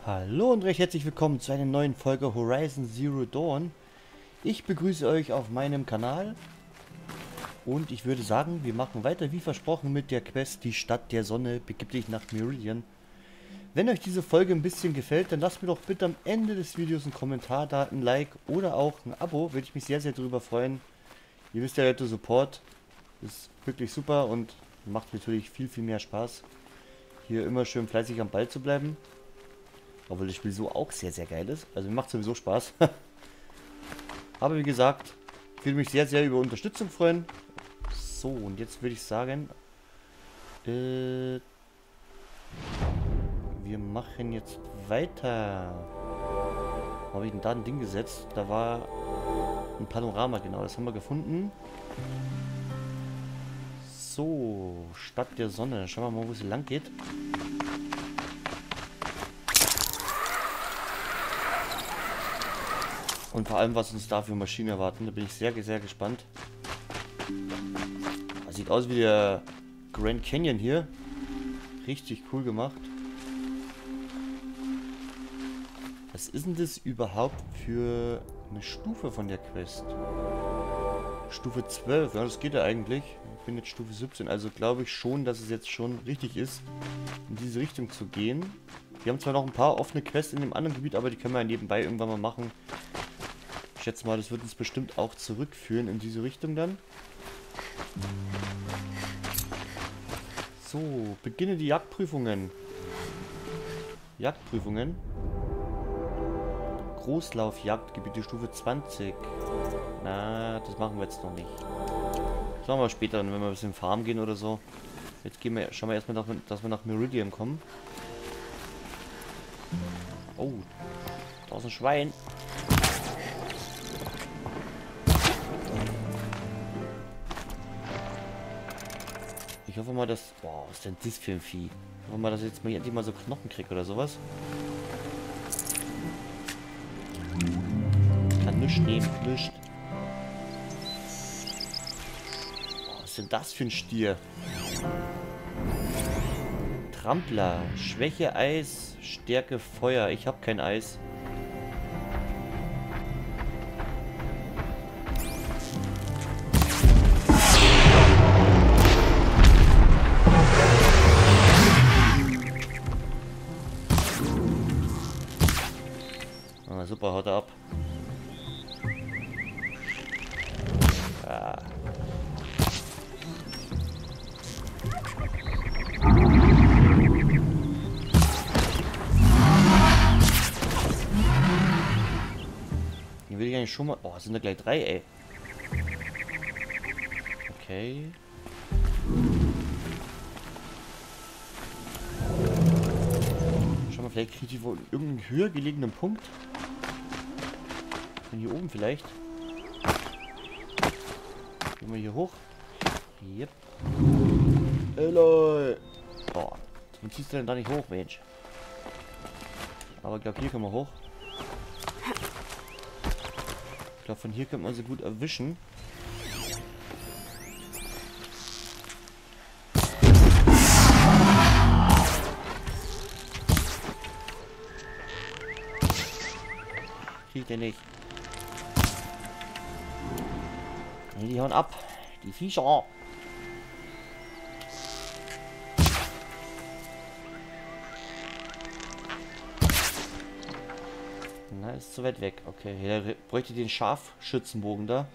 Hallo und recht herzlich willkommen zu einer neuen Folge Horizon Zero Dawn. Ich begrüße euch auf meinem Kanal und ich würde sagen, wir machen weiter wie versprochen mit der Quest Die Stadt der Sonne, begib dich nach Meridian. Wenn euch diese Folge ein bisschen gefällt, dann lasst mir doch bitte am Ende des Videos einen Kommentar da, ein Like oder auch ein Abo, würde ich mich sehr, sehr darüber freuen. Ihr wisst ja, der Support ist wirklich super und macht natürlich viel, viel mehr Spaß, hier immer schön fleißig am Ball zu bleiben. Obwohl das Spiel so auch sehr, sehr geil ist. Also mir macht sowieso Spaß. Aber wie gesagt, ich würde mich sehr, sehr über Unterstützung freuen. So, und jetzt würde ich sagen, wir machen jetzt weiter. Wo habe ich denn da ein Ding gesetzt? Da war ein Panorama, genau. Das haben wir gefunden. So, Stadt der Sonne. Schauen wir mal, wo es lang geht. Und vor allem, was uns da für Maschinen erwarten, da bin ich sehr, sehr gespannt. Das sieht aus wie der Grand Canyon hier. Richtig cool gemacht. Was ist denn das überhaupt für eine Stufe von der Quest? Stufe 12, ja, das geht ja eigentlich. Ich bin jetzt Stufe 17, also glaube ich schon, dass es jetzt schon richtig ist, in diese Richtung zu gehen. Wir haben zwar noch ein paar offene Quests in dem anderen Gebiet, aber die können wir ja nebenbei irgendwann mal machen. Ich schätze mal, das wird uns bestimmt auch zurückführen in diese Richtung dann. So, beginne die Jagdprüfungen. Jagdprüfungen. Großlaufjagdgebiete Stufe 20. Na, das machen wir jetzt noch nicht. Das machen wir später, wenn wir ein bisschen Farm gehen oder so. Jetzt schauen wir erstmal, dass wir nach Meridian kommen. Oh, da ist ein Schwein. Ich hoffe mal, dass... Boah, was ist denn das für ein Vieh? Ich hoffe mal, dass ich jetzt mal endlich mal so Knochen kriege oder sowas. Kann nichts nehmen, nichts. Was ist denn das für ein Stier? Trampler. Schwäche Eis, Stärke Feuer. Ich habe kein Eis. Super, haut er ab. Ja. Hier will ich eigentlich schon mal... Oh, sind da gleich 3, ey. Okay. Schau mal, vielleicht kriege ich wohl irgendeinen höher gelegenen Punkt. Von hier oben vielleicht. Gehen wir hier hoch. Yep. Hello. Boah, warum ziehst du denn da nicht hoch, Mensch? Aber ich glaube, hier können wir hoch. Ich glaube, von hier könnte man sie gut erwischen. Kriegt er nicht. Die hauen ab. Die Viecher. Na, ist zu weit weg. Okay, hier bräuchte den Scharfschützenbogen da.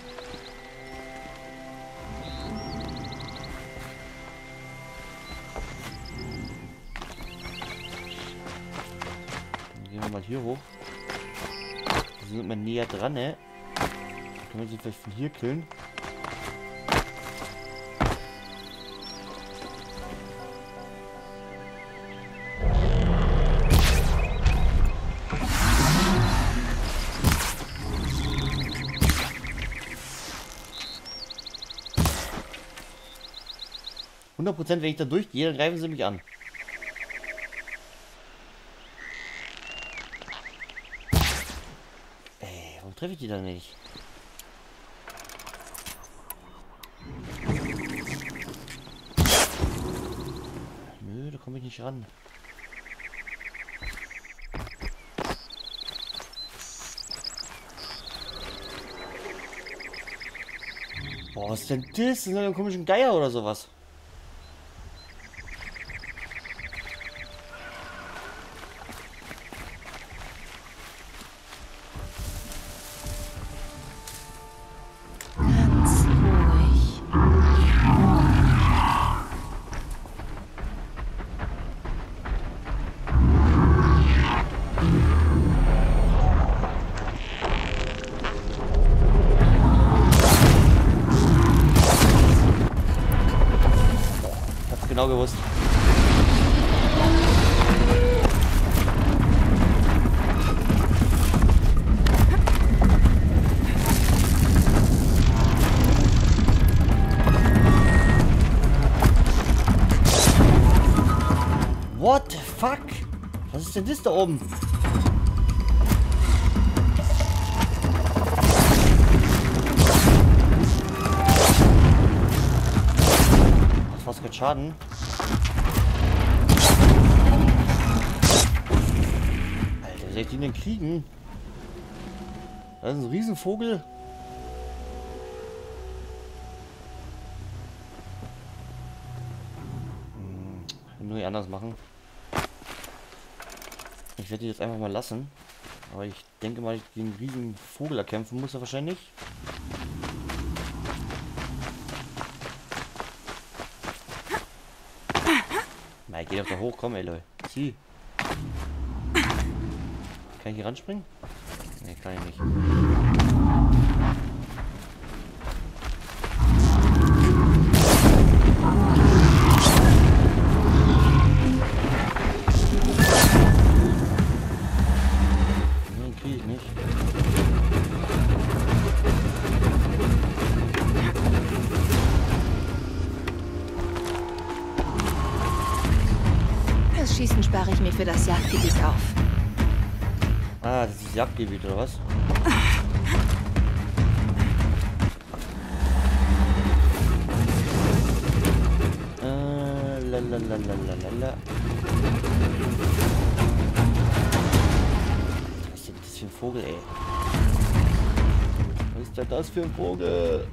Dann gehen wir mal hier hoch. Wir sind mal näher dran, ne? Können wir sie vielleicht von hier killen? Wenn ich da durchgehe, dann greifen sie mich an. Ey, warum treffe ich die da nicht? Nö, da komme ich nicht ran. Boah, was ist denn das? Das sind ein komischen Geier oder sowas. Ganz ruhig. Hab's genau gewusst. What the fuck? Was ist denn das da oben? Das war's kein Schaden. Alter, wie soll ich den denn kriegen? Das ist ein Riesenvogel. Nur anders machen. Ich werde die jetzt einfach mal lassen. Aber ich denke mal, gegen einen riesen Vogel erkämpfen muss er wahrscheinlich. Na, geh doch da hoch, komm, ey, Leute. Zieh. Kann ich hier ranspringen? Ne, kann ich nicht. Das Schießen spare ich mir für das Jagdgebiet auf. Ah, das ist Jagdgebiet, oder was? Lalalala. Was ist denn das für ein Vogel, ey? Was ist denn das für ein Vogel?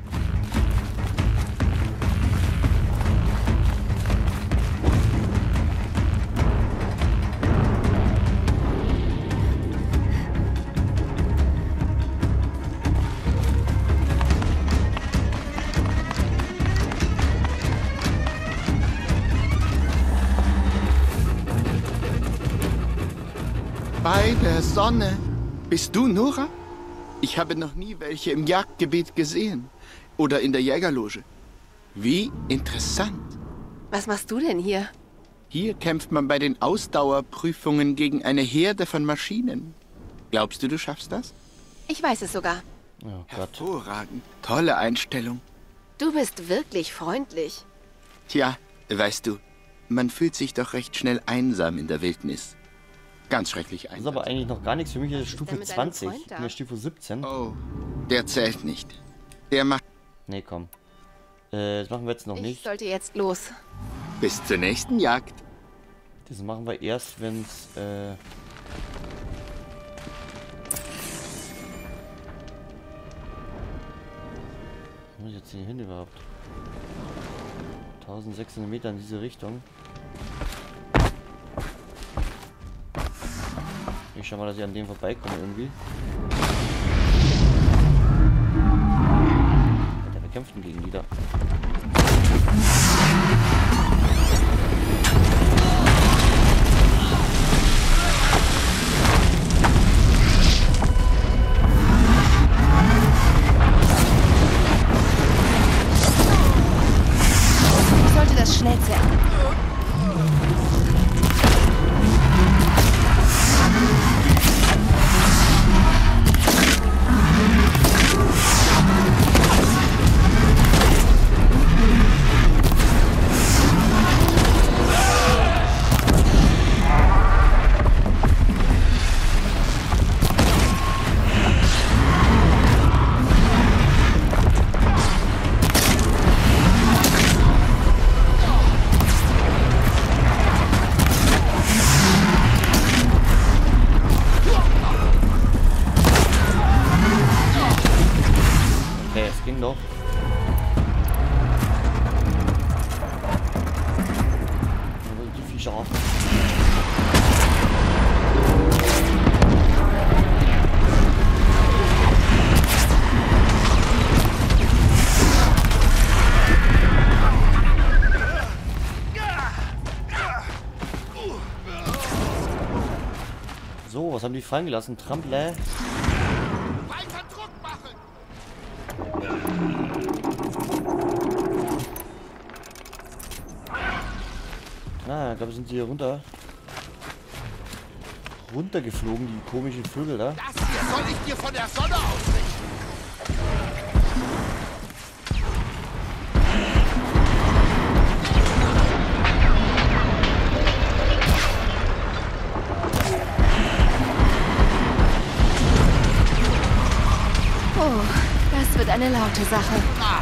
Bei der Sonne. Bist du Nora? Ich habe noch nie welche im Jagdgebiet gesehen. Oder in der Jägerloge. Wie interessant. Was machst du denn hier? Hier kämpft man bei den Ausdauerprüfungen gegen eine Herde von Maschinen. Glaubst du, du schaffst das? Ich weiß es sogar. Oh Gott. Hervorragend. Tolle Einstellung. Du bist wirklich freundlich. Tja, weißt du, man fühlt sich doch recht schnell einsam in der Wildnis. Ganz schrecklich Das ist einsam. aber eigentlich noch gar nichts für mich. Das ist ist Stufe denn mit deinem 20. Freund Ich da? bin ja Stufe 17. Oh, der zählt nicht. Der macht Nee, komm. Das machen wir jetzt noch Ich nicht. sollte jetzt los. bis zur nächsten Jagd. Das machen wir erst, wenn es... Wo muss ich jetzt hier hin überhaupt? 1600 Meter in diese Richtung. Ich schau mal, dass ich an dem vorbeikomme irgendwie. Alter, wir kämpfen gegen die da. Ich sollte das schnell zählen. Viecher. So, was haben die fallen gelassen? Trampler. Weiter Druck machen! Ah, ich glaube, sind sie hier runtergeflogen, die komischen Vögel da. Das hier soll ich dir von der Sonne ausrichten! Oh, das wird eine laute Sache.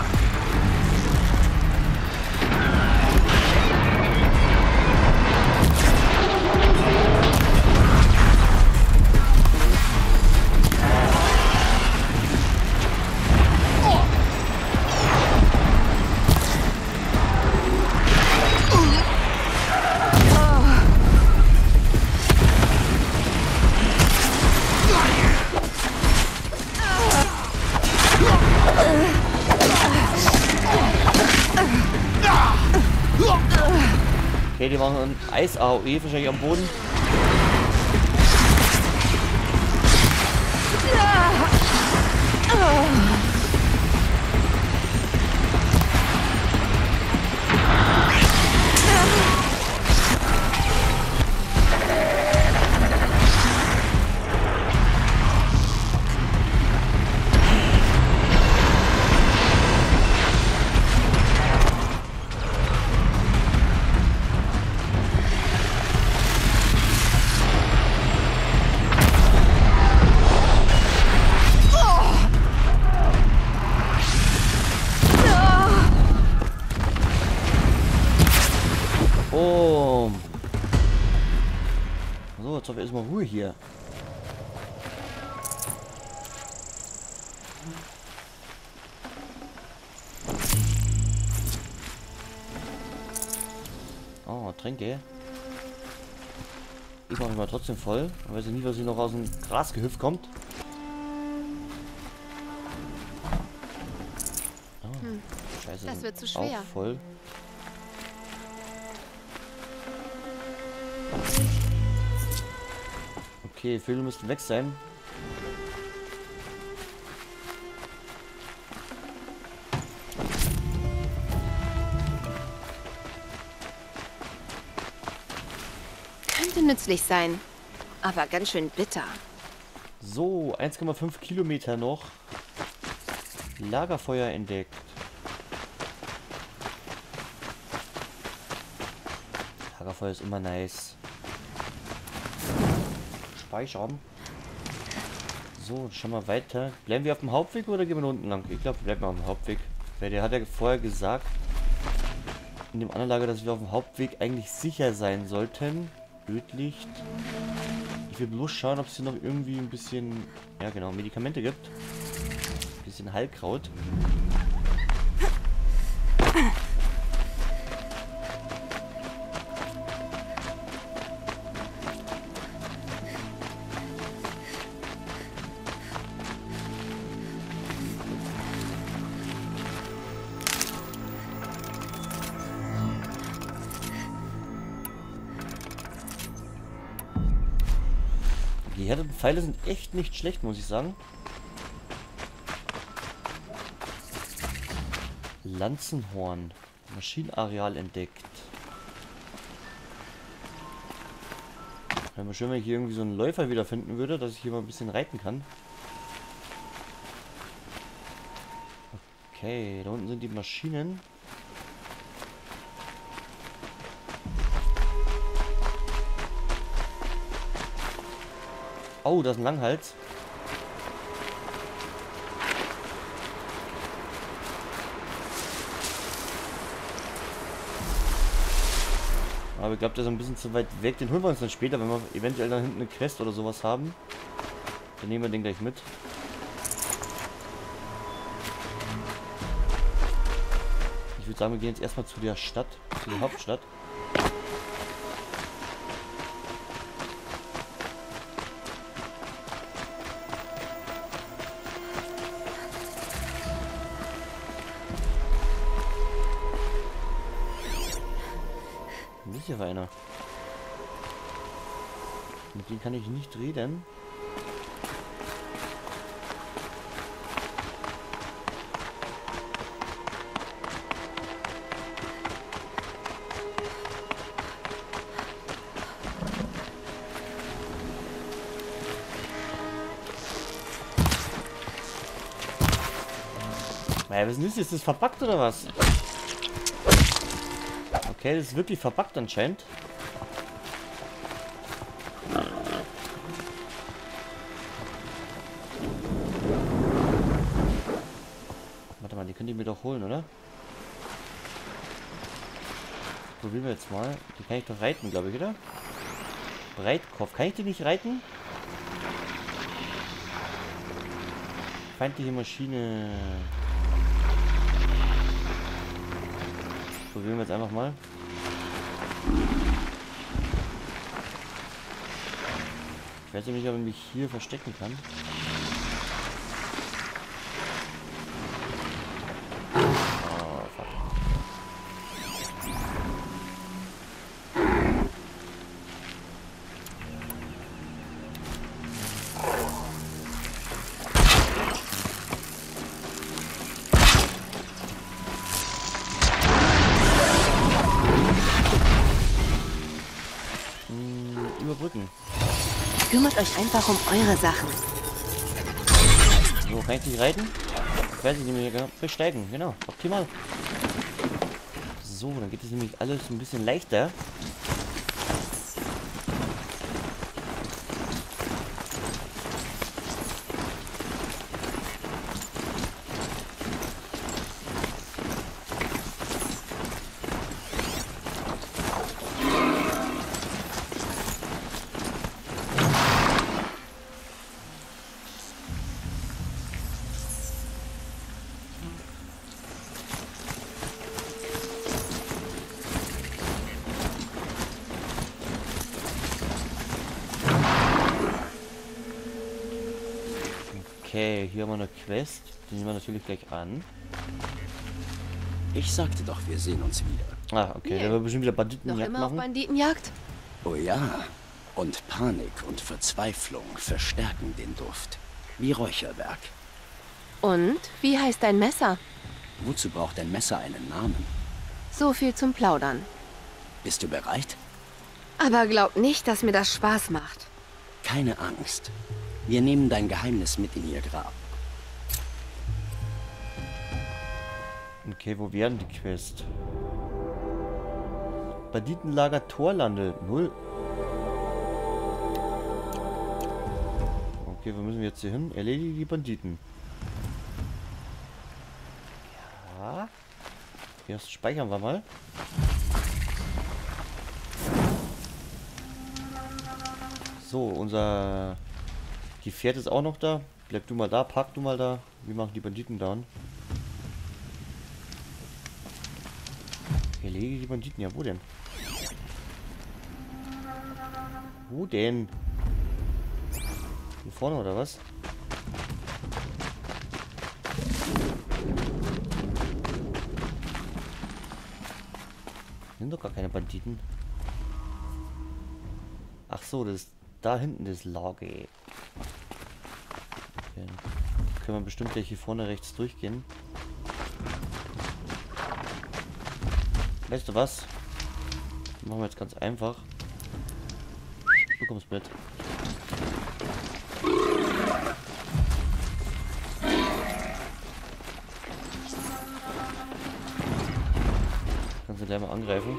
Okay, die machen ein Eis-AOE wahrscheinlich am Boden. Oh. So, jetzt haben wir erstmal Ruhe hier. Oh, Tränke. Ich mache mich mal trotzdem voll. Ich weiß nie, was hier noch aus dem Grasgehöft kommt. Oh, Scheiße. Das wird zu Auch schwer. voll. Okay, Vögel müssten weg sein. Könnte nützlich sein, aber ganz schön bitter. So, 1,5 Kilometer noch. Lagerfeuer entdeckt. Lagerfeuer ist immer nice. Speichern. So, schauen wir weiter. Bleiben wir auf dem Hauptweg oder gehen wir unten lang? Ich glaube, wir bleiben auf dem Hauptweg. Weil der hat ja vorher gesagt, in dem anderen Lager, dass wir auf dem Hauptweg eigentlich sicher sein sollten. Blödlicht. Ich will bloß schauen, ob es hier noch irgendwie ein bisschen, ja genau, Medikamente gibt. Ein bisschen Heilkraut. Die gehärteten Pfeile sind echt nicht schlecht, muss ich sagen. Lanzenhorn. Maschinenareal entdeckt. Wäre mal schön, wenn ich hier irgendwie so einen Läufer wiederfinden würde, dass ich hier mal ein bisschen reiten kann. Okay, da unten sind die Maschinen. Oh, da ist ein Langhals. Aber ich glaube, der ist ein bisschen zu weit weg. Den holen wir uns dann später, wenn wir eventuell da hinten eine Quest oder sowas haben. Dann nehmen wir den gleich mit. Ich würde sagen, wir gehen jetzt erstmal zu der Stadt, zu der Hauptstadt. hier für einer? Mit dem kann ich nicht reden. Naja, was ist das? Ist das verbuggt oder was? Okay, das ist wirklich verbuggt anscheinend. Warte mal, die könnt ihr mir doch holen, oder? Probieren wir jetzt mal. Die kann ich doch reiten, glaube ich, oder? Breitkopf. Kann ich die nicht reiten? Feindliche Maschine. Probieren wir jetzt einfach mal. Ich weiß nicht, ob ich mich hier verstecken kann. Oh, fuck. Überbrücken. Kümmert euch einfach um eure Sachen. So, kann ich dich reiten? Ich weiß nicht, mehr besteigen. Genau, optimal. So, dann geht es nämlich alles ein bisschen leichter. Okay, hier haben wir eine Quest. Die nehmen wir natürlich gleich an. Ich sagte doch, wir sehen uns wieder. Ah, okay, der wird bestimmt wieder Banditenjagd Noch immer auf machen. Banditenjagd? Oh ja. Und Panik und Verzweiflung verstärken den Duft. Wie Räucherwerk. Und? Wie heißt dein Messer? Wozu braucht ein Messer einen Namen? So viel zum Plaudern. Bist du bereit? Aber glaub nicht, dass mir das Spaß macht. Keine Angst. Wir nehmen dein Geheimnis mit in ihr Grab. Okay, wo wären die Quest? Banditenlager Torlande 0. Okay, wo müssen wir jetzt hier hin? Erledige die Banditen. Ja. Erst speichern wir mal. So, unser Gefährt ist auch noch da. Bleib du mal da, park du mal da. Wir machen die Banditen down. Erlege die Banditen. Ja, wo denn? Wo denn? Hier vorne oder was? Sind doch gar keine Banditen. Ach so, das ist da hinten das Lager. Okay. Können wir bestimmt gleich hier vorne rechts durchgehen. Weißt du was? Machen wir jetzt ganz einfach. Du kommst mit. Kannst du gleich mal angreifen.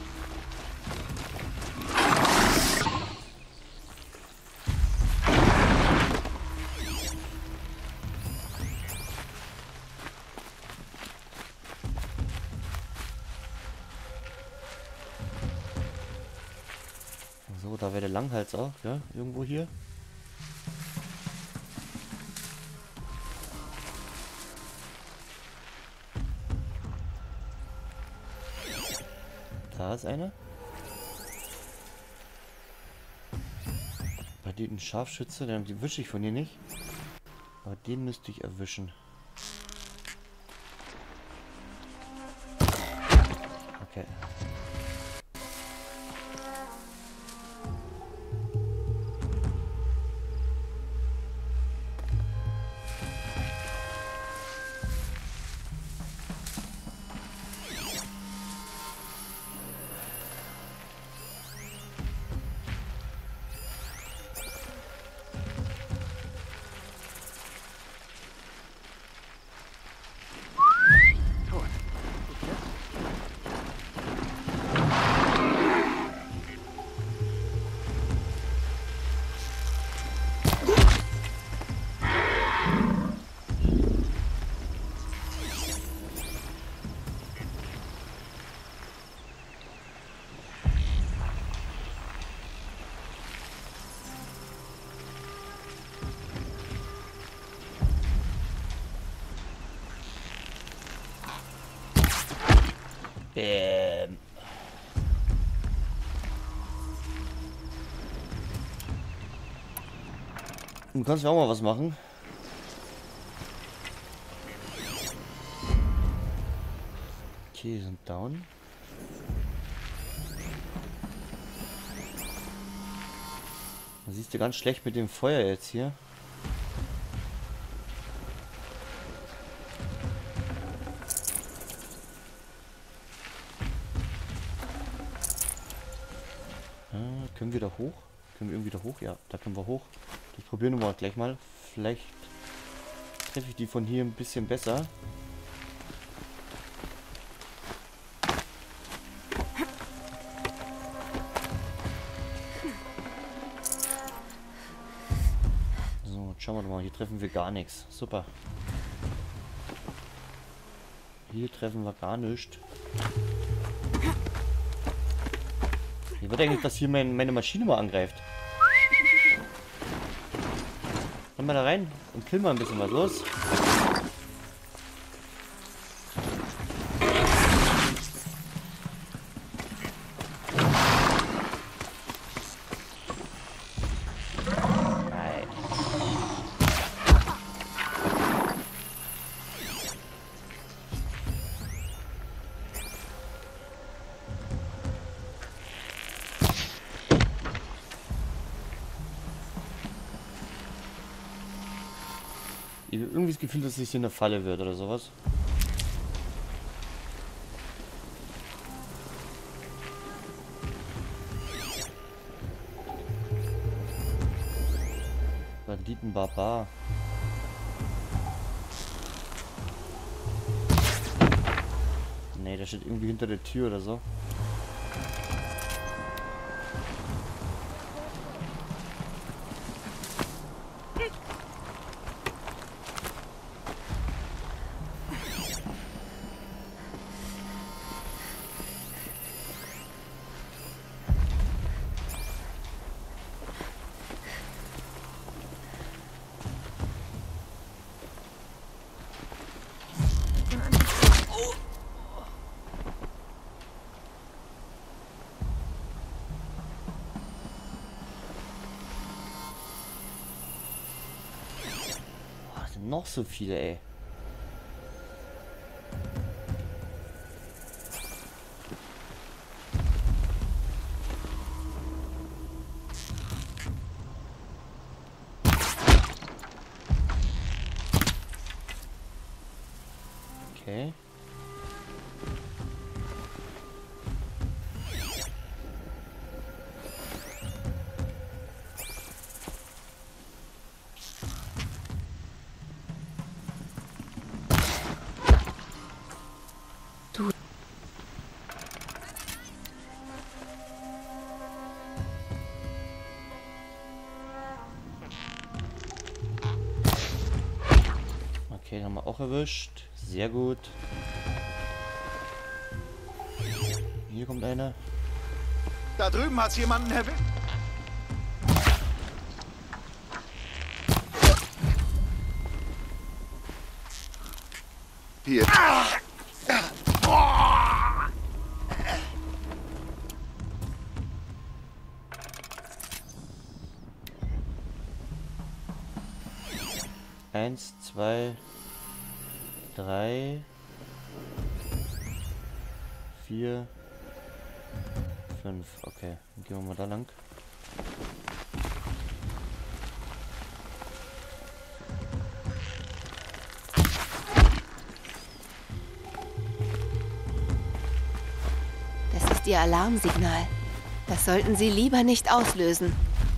So, da wäre der Langhals auch, ja, irgendwo hier. Da ist einer. Bei den Scharfschütze, den erwische ich von hier nicht. Aber den müsste ich erwischen. Okay. Bäm. Du kannst ja auch mal was machen. Okay, sind down. Man siehst du ganz schlecht mit dem Feuer jetzt hier. Können wir da hoch? Können wir irgendwie da hoch? Ja, da können wir hoch. Das probieren wir gleich mal. Vielleicht treffe ich die von hier ein bisschen besser. So, schauen wir mal. Hier treffen wir gar nichts. Super. Hier treffen wir gar nichts. Ich würde eigentlich, dass hier meine Maschine mal angreift. Komm mal da rein und kill mal ein bisschen was los. Nein. Ich habe irgendwie das Gefühl, dass es hier eine Falle wird oder sowas. Banditen Barbar. Nee, der steht irgendwie hinter der Tür oder so. Noch so viele, ey. Okay. Okay, haben wir auch erwischt. Sehr gut. Hier kommt einer. Da drüben hat's jemanden erwischt. Hier. Eins, zwei, drei, vier, fünf. Okay, dann gehen wir mal da lang. Das ist Ihr Alarmsignal. Das sollten Sie lieber nicht auslösen.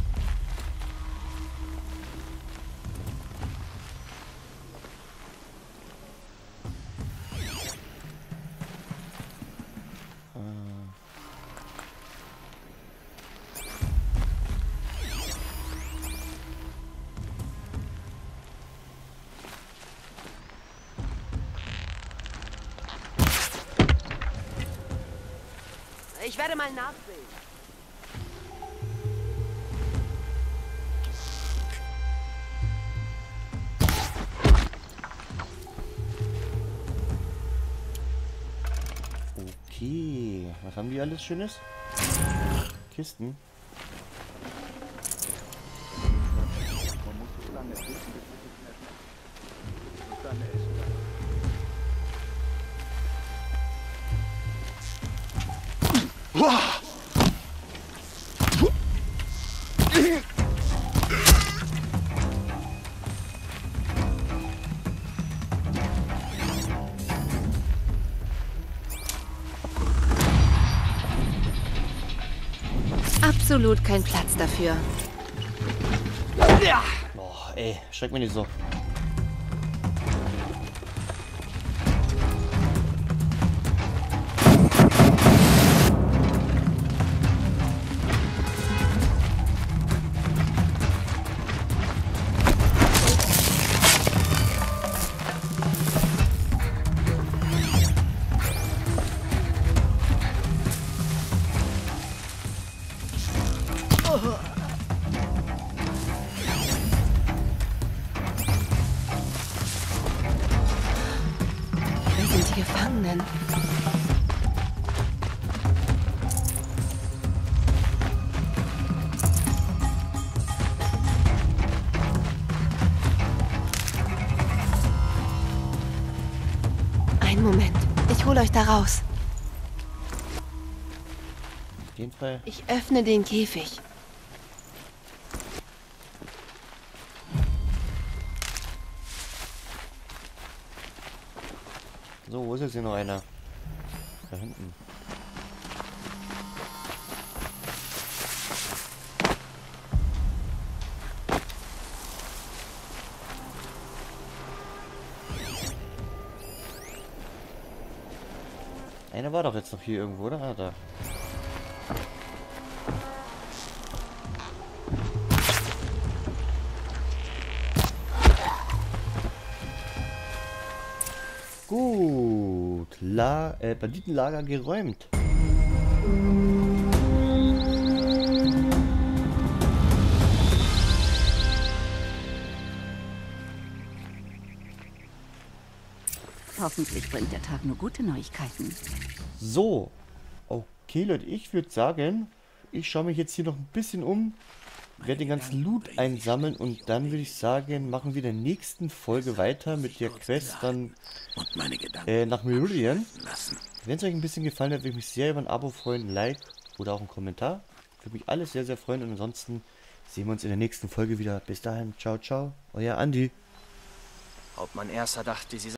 Ich werde mal nachsehen. Okay. Was haben die alles Schönes? Kisten. Absolut kein Platz dafür. Boah, ey, schreck mich nicht so. Wir sind die Gefangenen. Einen Moment. Ich hole euch da raus. Auf jeden Fall. Ich öffne den Käfig. So, wo ist jetzt hier noch einer? Da hinten. Einer war doch jetzt noch hier irgendwo, oder? Ah, da. Gut. Banditenlager geräumt. Hoffentlich bringt der Tag nur gute Neuigkeiten. So. Okay, Leute, ich würde sagen, ich schaue mich jetzt hier noch ein bisschen um, werde den ganzen Loot einsammeln und dann würde ich sagen, machen wir in der nächsten Folge weiter mit der Quest dann nach Meridian. Wenn es euch ein bisschen gefallen hat, würde ich mich sehr über ein Abo freuen, ein Like oder auch einen Kommentar. Würde mich alles sehr, sehr freuen und ansonsten sehen wir uns in der nächsten Folge wieder. Bis dahin, ciao, ciao, euer Andi. Hauptmann Erster dachte, sie